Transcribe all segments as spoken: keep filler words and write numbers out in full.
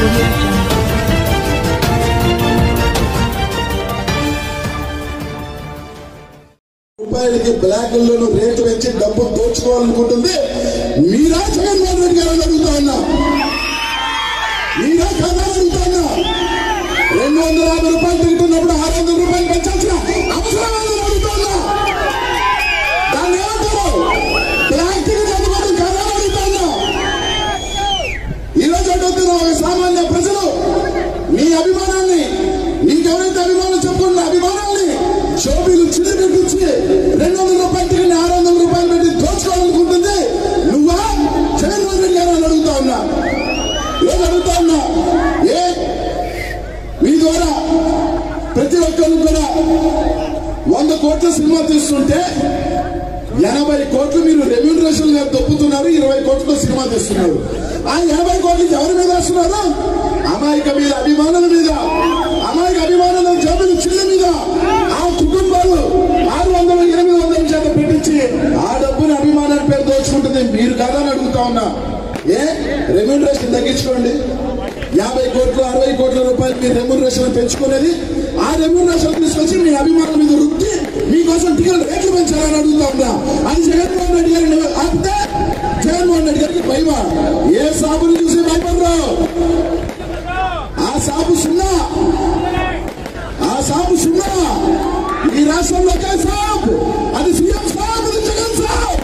రూపాయలకి బ్లాకుల్లోనూ రేటు పెంచి డబ్బు దోచుకోవాలనుకుంటుంది మీరా జగన్మోహన్ రెడ్డి గారు అడుగుతా ఉన్నా మీరా కదా అడుగుతా ఉన్నా రెండు వందల యాభై రూపాయలు తింటున్నప్పుడు ఆరు వందల రూపాయలు పెంచాల్సిన అవసరం అడుగుతా ఉన్నా దాన్ని ఏమంటారు బ్లాక్ టికెట్ అందుకోవడం కదా అడుగుతా ఉన్నా ఈరోజు అడుగుతున్న ఒక సామాన్య ప్రజలు మీ అభిమానాన్ని నీకెవరైతే అభిమానం చెప్పుకున్న అభిమానాన్ని షోబీలు చిన్న పెట్టించి రెండు వందల రూపాయలు తిరిగి ఆరు వందల రూపాయలు పెట్టి దోచుకోవాలనుకుంటుంది నువ్వా జగన్మోహన్ రెడ్డి గారు అని అడుగుతా ఉన్నా ఏం అడుగుతా ఉన్నా ఏ మీ ద్వారా ప్రతి ఒక్కరు కూడా వంద కోట్ల సినిమా తీస్తుంటే ఎనభై కోట్లు మీరు రెమ్యూనరేషన్ గా దొప్పుతున్నారు ఇరవై కోట్లతో సినిమా తీస్తున్నారు ఆ ఎనభై కోట్లకి ఎవరి మీద వేస్తున్నారు అమాయక మీద అభిమానుల మీద అమాయక అభిమానుల జబ్బులు చిల్ల మీద ఆ కుటుంబాలు ఆరు వందలు ఎనిమిది వందల చేత పెట్టించి ఆ డబ్బుని అభిమానాల పేరు దోచుకుంటుంది మీరు కదా అని అడుగుతా ఉన్నా ఏ రెమ్యూనరేషన్ తగ్గించుకోండి యాభై కోట్లు అరవై కోట్ల రూపాయలు మీ రెమ్యూనరేషన్ పెంచుకునేది ఆ రెమ్యూనరేషన్ తీసుకొచ్చి మీ అభిమానుల మీద రుద్ది మీకోసం టికెట్ రేట్లు పెంచాలని అడుగుతా ఉన్నా అది జగన్మోహన్ రెడ్డి గారిని ఆపితే జగన్మోహన్ రెడ్డి గారికి భయమా ఏ సాబుని చూసి భయపడరు ఆ సాబు సున్నా ఆ సాబు సున్నా ఈ రాష్ట్రంలో ఒకే సాబ్ అది సీఎం సాబ్ అది జగన్ సాబ్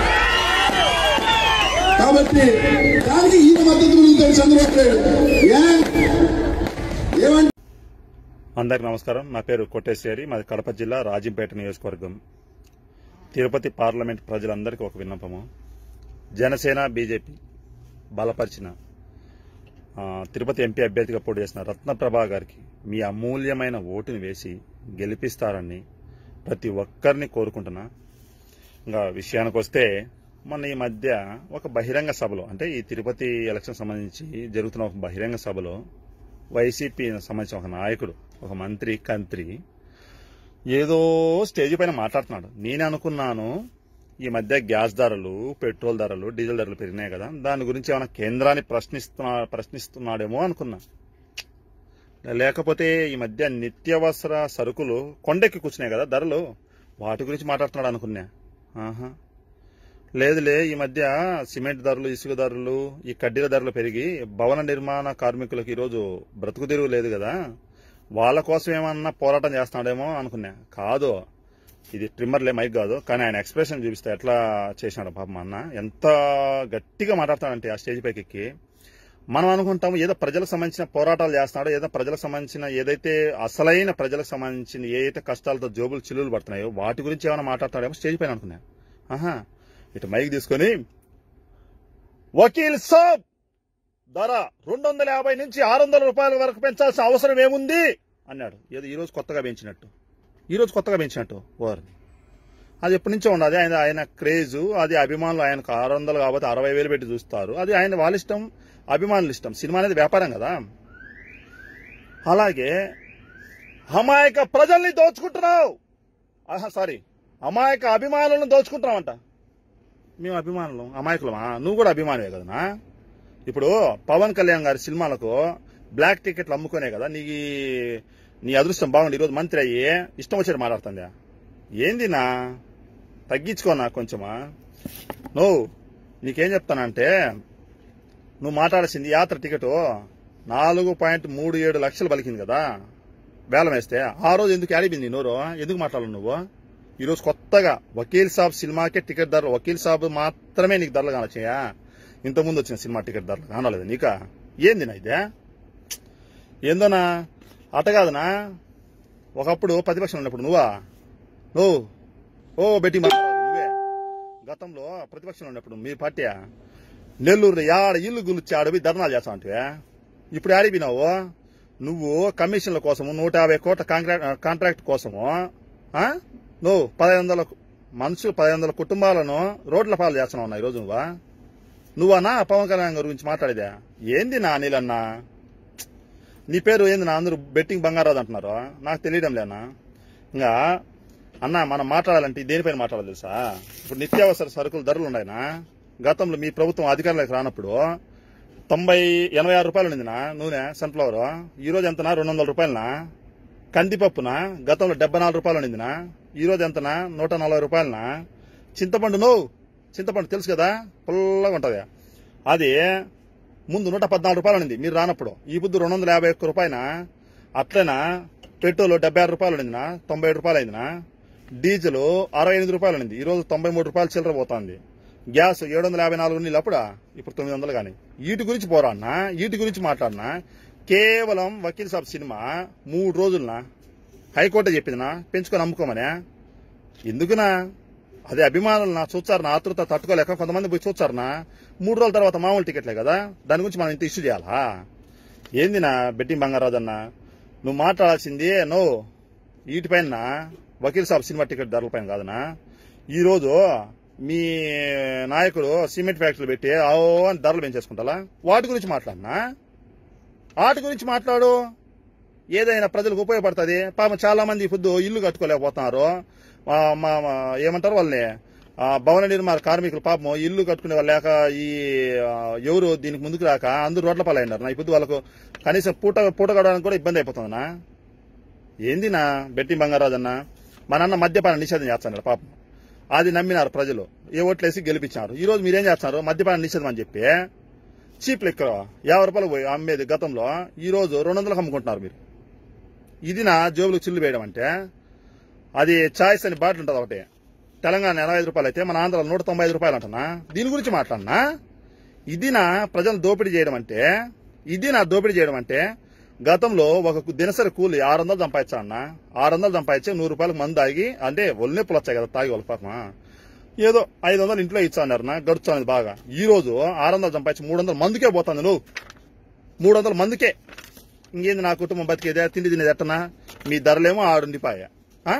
కాబట్టి దానికి ఈయన మద్దతు పొందుతాడు చంద్రబాబు నాయుడు ఏమంటే అందరికి నమస్కారం. నా పేరు కొట్టేశ్వరి, మాది కడప జిల్లా రాజంపేట నియోజకవర్గం. తిరుపతి పార్లమెంట్ ప్రజలందరికీ ఒక విన్నపము. జనసేన బీజేపీ బలపరిచిన తిరుపతి ఎంపీ అభ్యర్థిగా పోటీ చేసిన రత్నప్రభా గారికి మీ అమూల్యమైన ఓటుని వేసి గెలిపిస్తారని ప్రతి ఒక్కరిని కోరుకుంటున్నా. ఇంకా విషయానికి వస్తే మొన్న ఈ మధ్య ఒక బహిరంగ సభలో, అంటే ఈ తిరుపతి ఎలక్షన్ సంబంధించి జరుగుతున్న ఒక బహిరంగ సభలో వైసీపీ సంబంధించిన ఒక నాయకుడు, ఒక మంత్రి కంత్రి ఏదో స్టేజ్ పైన మాట్లాడుతున్నాడు. నేనే అనుకున్నాను ఈ మధ్య గ్యాస్ ధరలు, పెట్రోల్ ధరలు, డీజిల్ ధరలు పెరిగినాయి కదా, దాని గురించి ఏమైనా కేంద్రాన్ని ప్రశ్నిస్తున్నా ప్రశ్నిస్తున్నాడేమో అనుకున్నా. లేకపోతే ఈ మధ్య నిత్యావసర సరుకులు కొండెక్కి కూర్చున్నాయి కదా ధరలు, వాటి గురించి మాట్లాడుతున్నాడు అనుకున్నా. ఆహా లేదులే, ఈ మధ్య సిమెంట్ ధరలు, ఇసుక ధరలు, ఈ కడ్డీల ధరలు పెరిగి భవన నిర్మాణ కార్మికులకు ఈరోజు బ్రతుకు తెరువు లేదు కదా, వాళ్ళ కోసం ఏమన్నా పోరాటం చేస్తున్నాడేమో అనుకున్నా. కాదు, ఇది ట్రిమ్మర్లే, మైక్ కాదు. కానీ ఆయన ఎక్స్ప్రెషన్ చూపిస్తే ఎట్లా చేసినాడు పాపం అన్న, ఎంత గట్టిగా మాట్లాడతాడంటే ఆ స్టేజ్ పైకి ఎక్కి. మనం అనుకుంటాం ఏదో ప్రజలకు సంబంధించిన పోరాటాలు చేస్తున్నాడో, ఏదో ప్రజలకు సంబంధించిన ఏదైతే అసలైన ప్రజలకు సంబంధించిన ఏదైతే కష్టాలతో జోబులు చిల్లులు పడుతున్నాయో వాటి గురించి ఏమైనా మాట్లాడతాడేమో స్టేజ్ పైన అనుకున్నా. ఆహా ఇటు మైక్ తీసుకొని వకీల్ సాబ్ ధర రెండు వందల యాభై నుంచి ఆరు వందల రూపాయల వరకు పెంచాల్సిన అవసరం ఏముంది అన్నాడు. ఏదో ఈరోజు కొత్తగా పెంచినట్టు ఈరోజు కొత్తగా పెంచినట్టు వారిని. అది ఎప్పటి నుంచో ఉండదు. ఆయన ఆయన క్రేజు, అది అభిమానులు ఆయనకు ఆరు వందలు కాబట్టి అరవై వేలు పెట్టి చూస్తారు. అది ఆయన వాళ్ళ ఇష్టం, అభిమానుల ఇష్టం. సినిమా అనేది వ్యాపారం కదా. అలాగే అమాయక ప్రజల్ని దోచుకుంటున్నావు, ఆహా సారీ అమాయక అభిమానులను దోచుకుంటున్నావంట. మేము అభిమానులు అమాయకులమా? నువ్వు కూడా అభిమానివే కదనా. ఇప్పుడు పవన్ కళ్యాణ్ గారి సినిమాలకు బ్లాక్ టికెట్లు అమ్ముకునే కదా నీ నీ అదృష్టం బాగుండి ఈరోజు మంత్రి అయ్యి ఇష్టం వచ్చేది మాట్లాడుతుందా. ఏంది నా తగ్గించుకోనా కొంచెమా. నువ్వు నీకేం చెప్తానంటే, నువ్వు మాట్లాడాల్సింది యాత్ర టికెట్ నాలుగు పాయింట్ మూడు ఏడు లక్షలు పలికింది కదా వేలం వేస్తే, ఆ రోజు ఎందుకు ఆడిపోయింది నోరు, ఎందుకు మాట్లాడవు నువ్వు? ఈరోజు కొత్తగా వకీల్ సాబ్ సినిమాకే టికెట్ ధరలు, వకీల్ సాబ్ మాత్రమే నీకు ధరలు కానొచ్చాయా? ఇంతకుముందు వచ్చిన సినిమా టికెట్ ధరలు కానలేదు నీకా? ఏంది నా ఇదే? ఏందోనా అట కాదనా. ఒకప్పుడు ప్రతిపక్షం ఉన్నప్పుడు నువ్వా నువ్వు ఓ బెట్టి నువ్వే గతంలో ప్రతిపక్షంలో ఉన్నప్పుడు మీ పార్టీ నెల్లూరు యాడ ఇల్లు గురించి ఆడవి ధర్నాలు చేస్తా అంటే ఇప్పుడు ఆడిపోయినావు నువ్వు. కమిషన్ల కోసము నూట యాభై కోట్ల కాంట్రాక్ట్ కోసము నువ్వు పదహైదు వందల మనుషులు పదహైదు వందల కుటుంబాలను రోడ్ల పాలు చేస్తున్నావు ఈరోజు. నువ్వా నువ్వన్నా పవన్ కళ్యాణ్ గారి గురించి మాట్లాడేదా? ఏంది నా నీలన్నా, నీ పేరు ఏంది నా? అందరూ బెట్టింగ్ బంగారాదు అంటున్నారు, నాకు తెలియడం లేనా. ఇంకా అన్న మనం మాట్లాడాలంటే దేనిపైన మాట్లాడాలి తెలుసా? ఇప్పుడు నిత్యావసర సరుకుల ధరలు ఉన్నాయినా. గతంలో మీ ప్రభుత్వం అధికారంలోకి రానప్పుడు తొంభై ఎనభై ఆరు రూపాయలు ఉండిందినా నూనె సన్ఫ్లవర్, ఈ రోజు ఎంతనా రెండు వందల రూపాయలనా. కందిపప్పున గతంలో డెబ్బై నాలుగు రూపాయలు ఉండిందినా, ఈ రోజు ఎంతనా నూట నలభై రూపాయలనా. చింతపండు నో చింతపండు తెలుసు కదా, పుల్లగా ఉంటది, అది ముందు నూట పద్నాలుగు రూపాయలు ఉండింది మీరు రానప్పుడు, ఈ పొద్దు రెండు వందల యాభై ఒక్క రూపాయన. అట్లనా పెట్రోల్ డెబ్బై ఆరు రూపాయలు ఉండిందినా, తొంభై ఏడు రూపాయలు అయిందినా. డీజిల్ అరవై ఎనిమిది రూపాయలు ఉండింది, ఈ రోజు తొంభై మూడు రూపాయలు చిల్లర పోతుంది. గ్యాస్ ఏడు వందల యాభై నాలుగు నీళ్ళు అప్పుడు, ఇప్పుడు తొమ్మిది వందలు. కానీ వీటి గురించి పోరాడినా, వీటి గురించి మాట్లాడినా, కేవలం వకీల్ సాబ్ సినిమా మూడు రోజులనా హైకోర్టు చెప్పిందినా పెంచుకొని అమ్ముకోమనే. ఎందుకునా అదే అభిమానులనా చూచారనా, ఆతృత తట్టుకోలేక కొంతమంది పోయి చూచారనా, మూడు రోజుల తర్వాత మామూలు టికెట్లే కదా, దాని గురించి మనం ఇంత ఇష్యూ చేయాలా. ఏందినా బెట్టింగ్ బంగారాజన్న, నువ్వు మాట్లాడాల్సింది నో వీటిపైన వకీల్ సాబ్ సినిమా టికెట్ ధరల పైన కాదనా. ఈరోజు మీ నాయకుడు సిమెంట్ ఫ్యాక్టరీలు పెట్టి ఓ అని ధరలు పెంచేసుకుంటా, వాటి గురించి మాట్లాడినా, వాటి గురించి మాట్లాడు. ఏదైనా ప్రజలకు ఉపయోగపడుతుంది. పాపం చాలా మంది పొద్దు ఇల్లు కట్టుకోలేకపోతున్నారు, ఏమంటారు వాళ్ళని భవన నిర్మాణ కార్మికులు పాపం ఇల్లు కట్టుకునే వాళ్ళు లేక, ఈ ఎవరు దీనికి ముందుకు రాక అందరూ రోడ్ల పాలైనారు. ఇప్పుడు వాళ్ళకు కనీసం పూట పూట గడవడానికి కూడా ఇబ్బంది అయిపోతుందన్నా. ఏందినా బెట్టింగ్ బంగారాజన్న, మా నాన్న మద్యపాన నిషేధం చేస్తున్నాడు పాపం, అది నమ్మినారు ప్రజలు, ఏ ఓట్లేసి గెలిపించారు. ఈ రోజు మీరేం చేస్తున్నారు, మద్యపాన నిషేధం అని చెప్పి చీప్ లెక్కర యాభై రూపాయలు పోయి అమ్మేది గతంలో, ఈ రోజు రెండు వందలకు అమ్ముకుంటున్నారు మీరు. ఇది నా జోబులకు చిల్లు వేయడం అంటే. అది చాయిస్ అని బాటిల్ ఉంటుంది ఒకటి, తెలంగాణ ఎనభై ఐదు రూపాయలు అయితే మన ఆంధ్రలో నూట తొంభై ఐదు రూపాయలు అంటున్నా. దీని గురించి మాట్లాడినా, ఇది నా ప్రజలు దోపిడీ చేయడం అంటే, ఇది నా దోపిడీ చేయడం అంటే. గతంలో ఒక దినసరి కూలి ఆరు వందలు సంపాదించా అన్న, ఆరు వందలు సంపాదించి నూరు రూపాయలకు మందు తాగి, అంటే ఒళ్ళు నొప్పులు వచ్చాయి కదా తాగి వాళ్ళ పాపమా, ఏదో ఐదు వందలు ఇంట్లో ఇచ్చా అన్నారు నా గడుచు అనేది బాగా. ఈ రోజు ఆరు వందలు సంపాదించి మూడు వందలు మందుకే పోతుంది, నువ్వు మూడు వందలు మందుకే. ఇంకేంది నా కుటుంబం బతికేదే, తిండి తినేది ఎట్టనా. మీ ధరలేమో ఆడుండిపాయా,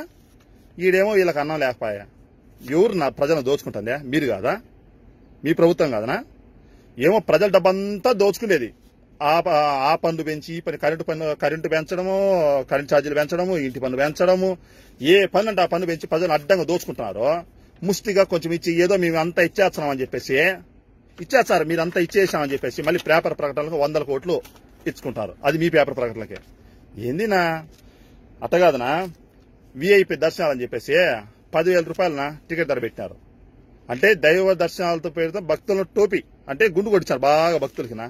ఈడేమో వీళ్ళకి అన్నం లేకపోయా. ఎవరు నా ప్రజలను దోచుకుంటుందే, మీరు కాదా, మీ ప్రభుత్వం కాదనా. ఏమో ప్రజల డబ్బంతా దోచుకునేది, ఆ ఆ పన్ను పెంచి ఈ పని, కరెంటు పన్ను కరెంటు పెంచడము, కరెంట్ ఛార్జీలు పెంచడము, ఇంటి పన్ను పెంచడము, ఏ పన్ను అంటే ఆ పన్ను పెంచి ప్రజలు అడ్డంగా దోచుకుంటున్నారు. ముష్టిగా కొంచెం ఇచ్చి ఏదో మేము అంతా ఇచ్చేస్తున్నామని చెప్పేసి ఇచ్చేస్తారు, మీరు అంతా ఇచ్చేసామని చెప్పేసి మళ్ళీ పేపర్ ప్రకటనలకు వందల కోట్లు ఇచ్చుకుంటారు. అది మీ పేపర్ ప్రకటనలకే. ఏందినా అట్టగాదనా. విఐపి దర్శనాలని చెప్పేసి పదివేల రూపాయలన టికెట్ ధర పెట్టినారు. అంటే దైవ దర్శనాలతో పెడితే భక్తులను టోపీ అంటే గుండు కొట్టించారు బాగా భక్తులకినా.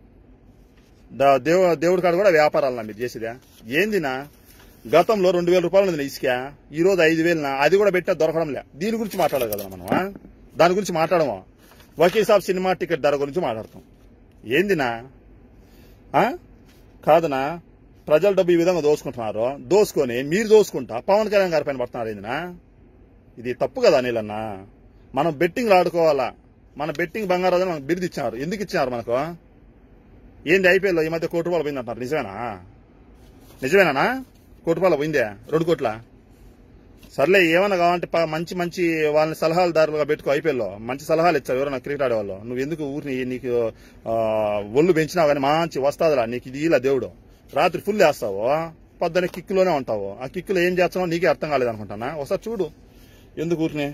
దేవ దేవుడి కాడ కూడా వ్యాపారాలన్నా మీరు చేసేదా. ఏందినా గతంలో రెండు వేల రూపాయలు ఉంది ఇసుక, ఈ రోజు ఐదు వేలునా, అది కూడా పెట్టా దొరకడం లే. దీని గురించి మాట్లాడాలి కదా మనం, దాని గురించి మాట్లాడము. వకీల్ సాబ్ సినిమా టికెట్ ధర గురించి మాట్లాడతాం. ఏందినా కాదనా, ప్రజల డబ్బు ఈ విధంగా దోసుకుంటున్నారు. దోసుకొని మీరు దోసుకుంటా పవన్ కళ్యాణ్ గారి పైన పడుతున్నారు. ఏందినా ఇది తప్పు కదా నీలన్నా. మనం బెట్టింగ్లు ఆడుకోవాలా. మన బెట్టింగ్ బంగారాజు మనకు బిరుదు ఇచ్చినారు. ఎందుకు ఇచ్చినారు మనకు? ఏంది ఐపీఎల్లో ఈ మధ్య కోటి రూపాయలు పోయింది అంటున్నారు, నిజమేనా? నిజమేనా కోటి రూపాయలు పోయిందే, రెండు కోట్ల? సర్లే ఏమన్నా కావాలంటే మంచి మంచి వాళ్ళని సలహాదారులుగా పెట్టుకో. ఐపీఎల్లో మంచి సలహాలు ఇచ్చావు ఎవరైనా క్రికెట్ ఆడేవాళ్ళు. నువ్వు ఎందుకు ఊరిని నీకు ఒళ్ళు పెంచినావు కానీ మంచి వస్తాదిలా నీకు, ఇది ఇలా దేవుడు. రాత్రి ఫుల్ వేస్తావు, పొద్దున్న కిక్కులోనే ఉంటావు. ఆ కిక్కులో ఏం చేస్తున్నావు నీకే అర్థం కాలేదనుకుంటానా. ఒకసారి చూడు ఎందుకు ఊరిని.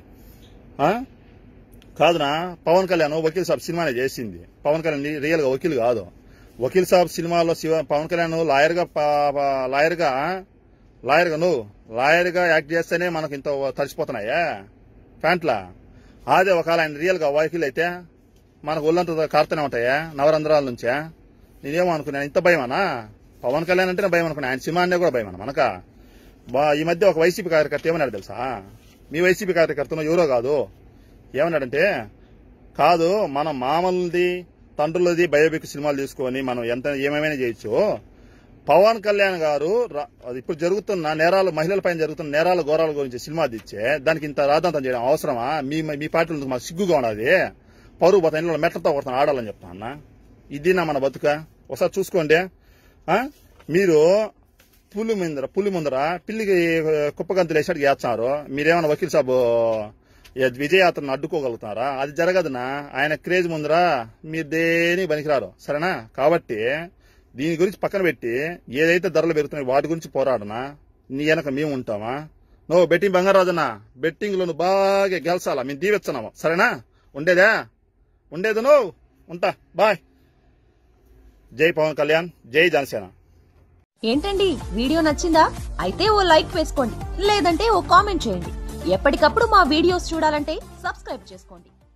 కాదునా, పవన్ కళ్యాణ్ వకీల్ సాబ్ సినిమానే చేసింది. పవన్ కళ్యాణ్ రియల్ గా వకీల్ కాదు. వకీల్ సాబ్ సినిమాలో శివ పవన్ కళ్యాణ్ లాయర్ గా లాయర్ గా లాయర్ గా నువ్వు లాయర్ గా యాక్ట్ చేస్తేనే మనకు ఇంత తడిసిపోతున్నాయా ప్యాంట్లా. అదే ఒకవేళ ఆయన రియల్ గా వకీల్ అయితే మనకు ఒళ్ళంతా కారుతూనే ఉంటాయా నవరంధ్రాల నుంచే. నేనేమో అనుకున్నాను, ఇంత భయమనా పవన్ కళ్యాణ్ అంటేనే భయం అనుకున్నా, ఆయన సినిమా అంటే కూడా భయమనా మనక. ఈ మధ్య ఒక వైసీపీ కార్యకర్త ఏమన్నాడు తెలుసా? మీ వైసీపీ కార్యకర్తను ఎవరో కాదు, ఏమన్నాడంటే, కాదు మన మామూలుది తండ్రులది బయోపిక్ సినిమాలు తీసుకొని మనం ఎంత ఏమేమైనా చేయొచ్చు. పవన్ కళ్యాణ్ గారు ఇప్పుడు జరుగుతున్న నేరాలు, మహిళల పైన జరుగుతున్న నేరాల ఘోరాల గురించి సినిమా తెచ్చే దానికి ఇంత రాద్ధాంతం చేయడం అవసరమా? మీ మీ పార్టీలో మాకు సిగ్గుగా ఉన్నది. పరువు పోతా ఇంట్లో మెట్లతో కొడతాను ఆడాలని చెప్తాను అన్న. ఇది నా మన బతుక. ఒకసారి చూసుకోండి. మీరు పులి ముందర పులి ముందర పిల్లికి కుప్పగంతులు వేసాడు చేస్తున్నారు. మీరేమన్నా వకీల్ సాబ్ విజయయాత్రను అడ్డుకోగలుగుతారా? అది జరగదునా. ఆయన క్రేజ్ ముందర మీరు దేని పనికిరారు, సరేనా? కాబట్టి దీని గురించి పక్కన పెట్టి ఏదైతే ధరలు పెరుగుతున్నాయి వాటి గురించి పోరాడనా. నీ వెనక మేము ఉంటామా? నువ్వు బెట్టింగ్ బంగారాజనా, బెట్టింగ్ లో నువ్వు బాగా గెలిచాలా, మేము దీవిస్తున్నాము, సరేనా? ఉండేదా ఉండేది నువ్వు ఉంటా. బాయ్. జై పవన్ కళ్యాణ్, జై జనసేన. ఏంటండి వీడియో నచ్చిందా? అయితే ఓ లైక్ వేసుకోండి, లేదంటే ఓ కామెంట్ చేయండి. ఎప్పటికప్పుడు మా వీడియోస్ చూడాలంటే సబ్స్క్రైబ్ చేసుకోండి.